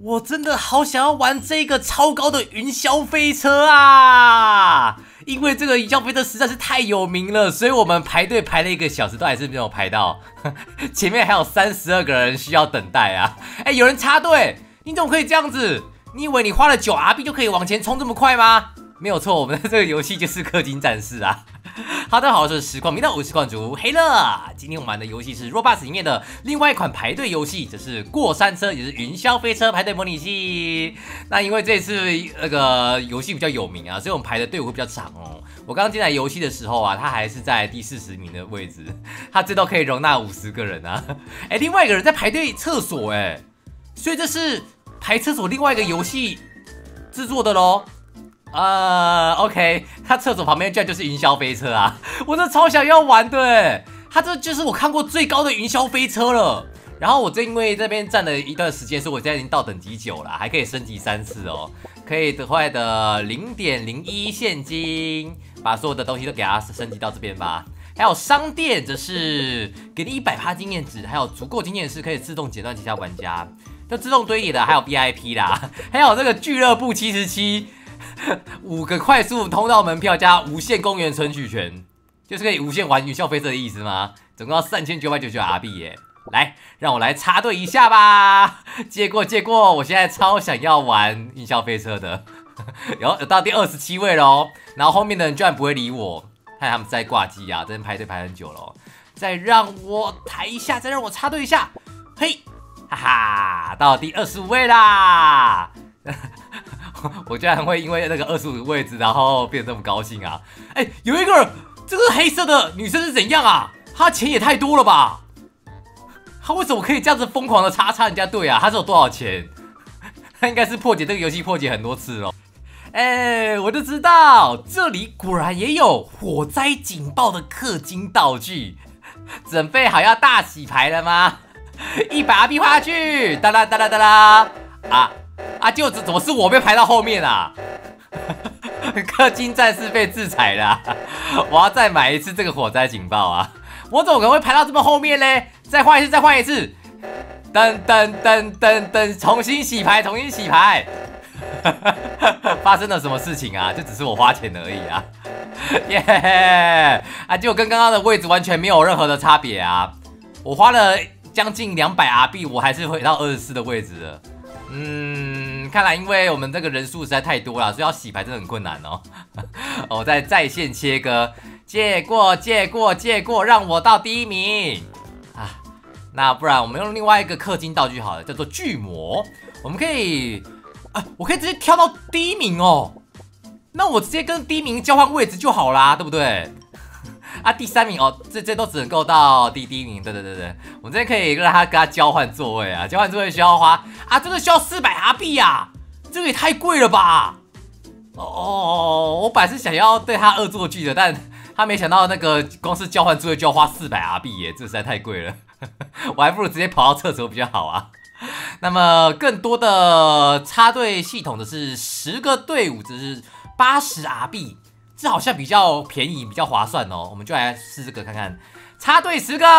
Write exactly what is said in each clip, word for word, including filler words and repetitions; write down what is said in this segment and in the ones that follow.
我真的好想要玩这个超高的云霄飞车啊！因为这个云霄飞车实在是太有名了，所以我们排队排了一个小时，都还是没有排到。前面还有三十二个人需要等待啊！哎，有人插队，你怎么可以这样子？你以为你花了九 R 币就可以往前冲这么快吗？没有错，我们的这个游戏就是氪金战士啊。好的，好，我是实况频道，我是实况主黑乐。今天我们玩的游戏是 Roblox 里面的另外一款排队游戏，这是过山车，也是云霄飞车排队模拟器。那因为这次那个游戏比较有名啊，所以我们排的队伍会比较长哦。我刚刚进来游戏的时候啊，他还是在第四十名的位置，他最多可以容纳五十个人啊。哎，另外一个人在排队厕所，哎，所以这是排厕所另外一个游戏制作的咯。呃 ，OK， 他厕所旁边居然就是云霄飞车啊！我真的超想要玩的，他这就是我看过最高的云霄飞车了。然后我正因为这边站了一段时间，所以我现在已经到等级九了，还可以升级三次哦，可以得回来的 零点零一 现金，把所有的东西都给它升级到这边吧。还有商店则是给你 百分之百 经验值，还有足够经验是可以自动剪断其他玩家，就自动堆叠的，还有 V I P 啦，还有这个俱乐部七十七。五个快速通道门票加无限公园存取权，就是可以无限玩云霄飞车的意思吗？总共要三千九百九十九 R 币耶！来，让我来插队一下吧。借过借过，我现在超想要玩云霄飞车的。有有到第二十七位喽，然后后面的人居然不会理我，看他们在挂机啊，真的排队排很久了。再让我抬一下，再让我插队一下，嘿，哈哈，到第二十五位啦！我居然会因为那个二十五个位置，然后变得这么高兴啊！哎，有一个这个黑色的女生是怎样啊？她钱也太多了吧？她为什么可以这样子疯狂的插插人家队啊？她是有多少钱？她应该是破解这个游戏破解很多次了。哎，我就知道这里果然也有火灾警报的氪金道具，准备好要大洗牌了吗？一百 R 币花下去，哒啦哒啦哒啦啊！啊！就怎么是我被排到后面啊？氪金战士被制裁了、啊，我要再买一次这个火灾警报啊！我怎么可能会排到这么后面呢？再换一次，再换一次！噔噔噔噔噔，重新洗牌，重新洗牌！发生了什么事情啊？就只是我花钱而已啊！耶、yeah! 啊！结果跟刚刚的位置完全没有任何的差别啊！我花了将近两百 R 币，我还是回到二十四的位置了。嗯，看来因为我们这个人数实在太多了，所以要洗牌真的很困难哦。我在在线切割，借过借过借过，让我到第一名啊！那不然我们用另外一个氪金道具好了，叫做巨魔。我们可以啊，我可以直接跳到第一名哦。那我直接跟第一名交换位置就好啦，对不对？啊，第三名哦，这这都只能够到第第一名，对对对对，我们这边可以让他跟他交换座位啊，交换座位需要花啊，这个需要四百 R 币啊，这个也太贵了吧！哦，我本来是想要对他恶作剧的，但他没想到那个光是交换座位就要花四百 R 币耶，这实在太贵了，我还不如直接跑到厕所比较好啊。那么更多的插队系统的是十个队伍，只是八十 R 币。这好像比较便宜，比较划算哦，我们就来试这个看看。插队十个，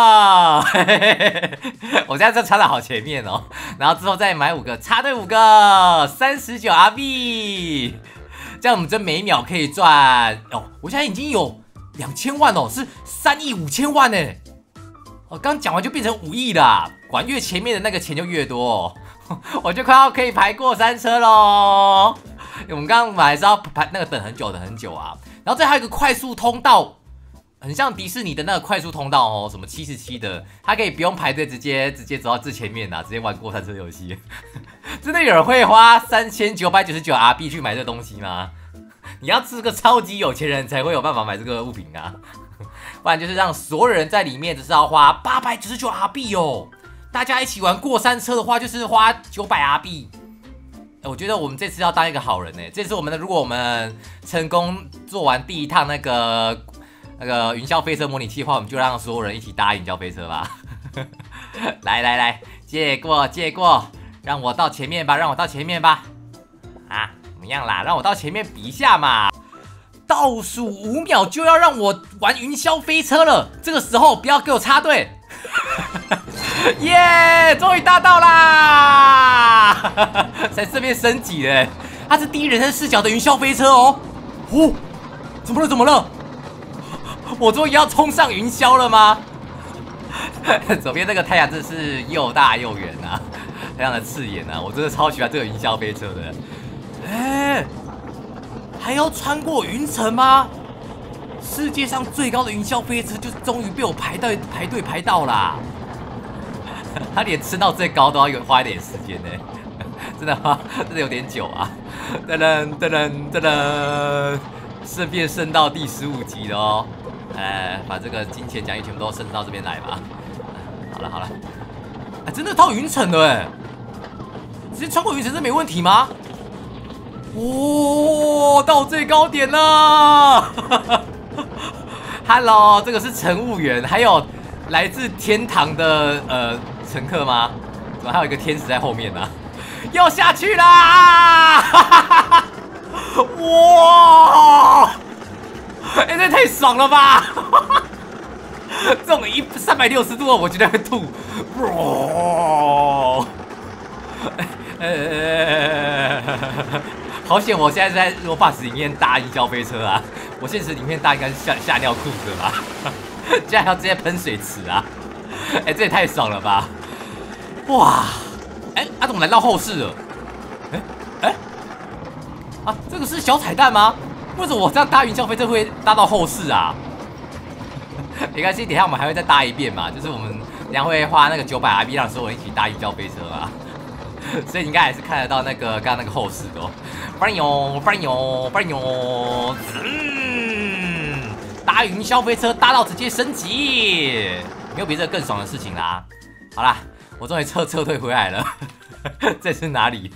我现在这插的好前面哦，然后之后再买五个，插队五个，三十九 R 币，这样我们这每秒可以赚哦。我现在已经有两千万哦，是三亿五千万呢。我刚讲完就变成五亿啦，果然越前面的那个钱就越多哦，我就快要可以排过山车喽。我们刚刚本来是要排那个等很久等很久啊，然后这还有一个快速通道，很像迪士尼的那个快速通道哦，什么七十七的，它可以不用排队，直接直接走到最前面啊，直接玩过山车游戏。真的有人会花三千九百九十九 R 币去买这个东西吗？你要是个超级有钱人才会有办法买这个物品啊，不然就是让所有人在里面只是要花八百九十九 R 币哦。大家一起玩过山车的话，就是花九百 R 币。我觉得我们这次要当一个好人呢。这次我们的，如果我们成功做完第一趟那个那个云霄飞车模拟器的话，我们就让所有人一起搭云霄飞车吧。来来来，借过借过，让我到前面吧，让我到前面吧。啊，怎么样啦？让我到前面比一下嘛。倒数五秒就要让我玩云霄飞车了，这个时候不要给我插队。耶！终于搭到啦！ 才顺便升级了，它是第一人称视角的云霄飞车哦。哦，怎么了？怎么了？我终于要冲上云霄了吗？左边这个太阳真的是又大又圆啊，非常的刺眼啊！我真的超喜欢这个云霄飞车的。哎，还要穿过云层吗？世界上最高的云霄飞车就终于被我排队排队排到啦！他连升到最高都要有花一点时间呢，真的吗？真的有点久啊！噔噔噔噔噔噔，顺便升到第十五级了哦。哎，把这个金钱奖励全部都升到这边来吧。好了好了，哎，真的到云层了哎！直接穿过云层这没问题吗？哦，到最高点了！Hello， 这个是乘务员，还有来自天堂的呃乘客吗？怎么还有一个天使在后面呢、啊？要下去啦！哇！哎、欸，这太爽了吧！这种一三百六十度，我觉得会吐。哇！呃，好险！我现在在 Roblox 里面搭云霄飞车啊！我现实里面搭应该是吓吓尿裤子吧？竟然要直接喷水池啊！哎、欸，这也太爽了吧！哇！哎、欸，啊，怎么来到后室了？哎、欸、哎、欸，啊，这个是小彩蛋吗？为什么我这样搭云霄飞车会搭到后室啊？没关系，等一下我们还会再搭一遍嘛，就是我们等一下会花那个九百 R B 让所有人一起搭云霄飞车啊。所以你应该还是看得到那个刚刚那个后视的哦。翻哟翻哟翻哟，嗯，搭云霄飞车搭到直接升级，没有比这个更爽的事情啦。好啦，我终于撤撤退回来了。这是哪里？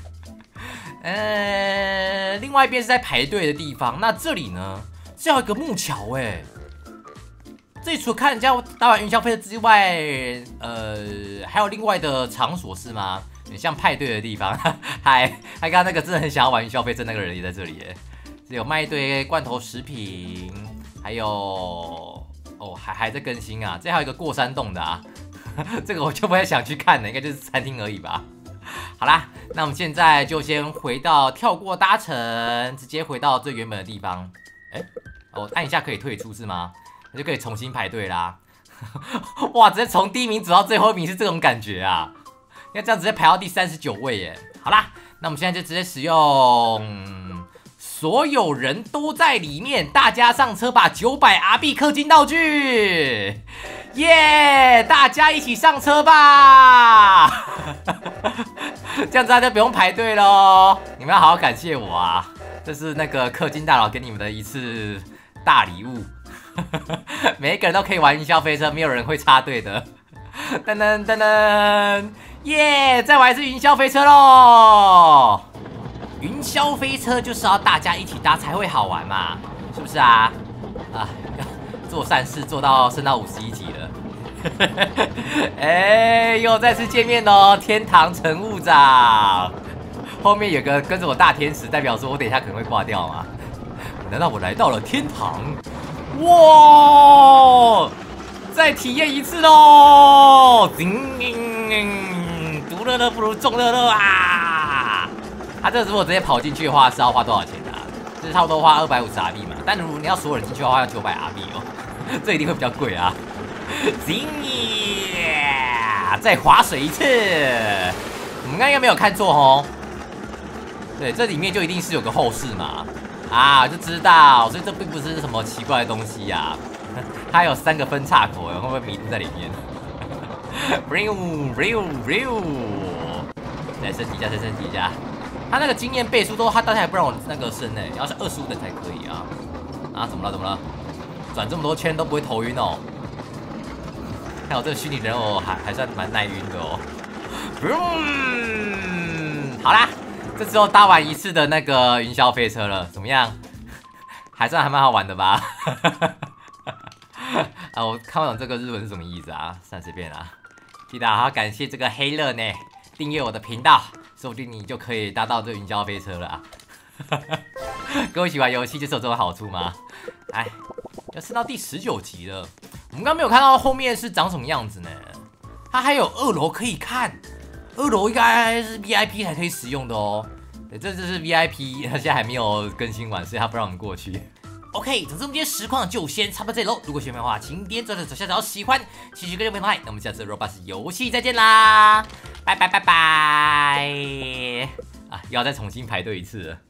呃，另外一边是在排队的地方。那这里呢，是要一个木桥哎。这里除了看人家搭完云霄飞车之外，呃，还有另外的场所是吗？很像派对的地方，还还刚刚那个真的很想要玩云霄飞车那个人也在这里耶，有卖一堆罐头食品，还有哦还还在更新啊，这还有一个过山洞的啊，这个我就不太想去看了，应该就是餐厅而已吧。好啦，那我们现在就先回到跳过搭乘，直接回到最原本的地方。哎、欸，哦按一下可以退出是吗？那就可以重新排队啦。哇，直接从第一名走到最后一名是这种感觉啊！要这样直接排到第三十九位耶！好啦，那我们现在就直接使用所有人都在里面，大家上车吧！九百 R B 氪金道具，耶！大家一起上车吧！这样子大家不用排队喽，你们要好好感谢我啊！这是那个氪金大佬给你们的一次大礼物，每一个人都可以玩云霄飞车，没有人会插队的。噔噔噔噔，耶！再玩一次云霄飞车喽！云霄飞车就是要大家一起搭才会好玩嘛，是不是啊？啊，做善事做到升到五十一级了。哎、欸，又再次见面喽！天堂乘务长，后面有个跟着我大天使，代表说我等一下可能会挂掉嘛？难道我来到了天堂？哇！再体验一次喽！独乐乐不如众乐乐啊！他这如果直接跑进去的话，是要花多少钱啊？就是差不多花二百五十 R B 嘛。但如果你要所有人进去的话，要九百 R B 哦，这一定会比较贵啊！再划水一次，我们刚刚应该没有看错哦。对，这里面就一定是有个后视嘛。啊，就知道，所以这并不是什么奇怪的东西呀、啊。它有三个分岔口，会不会迷路在里面 ？Real real real， 再升级一下，再升级一下。它那个经验倍数都，它当然还不让我那个升呢，要是二十五等才可以啊。啊，怎么了？怎么了？转这么多圈都不会头晕哦。看我这个虚拟人偶还还算蛮耐晕的哦。嗯，好啦。这之后搭完一次的那个云霄飞车了，怎么样？还算还蛮好玩的吧？啊，我看不懂这个日文是什么意思啊，算随便啦。记得好好感谢这个黑乐呢，订阅我的频道，说不定你就可以搭到这云霄飞车了啊！跟我一起玩游戏就是有这种好处吗？哎，要升到第十九集了，我们刚刚没有看到后面是长什么样子呢？它还有二楼可以看。 二楼应该是 V I P 才可以使用的哦。对，这就是 V I P， 它现在还没有更新完，所以它不让我们过去。OK， 总之我们今天实况就先差不多这里喽。如果喜欢的话，请点赞、左下角喜欢，继续跟着我们拍。那我们下次 Roblox 游戏再见啦，拜拜拜拜！啊，又要再重新排队一次了。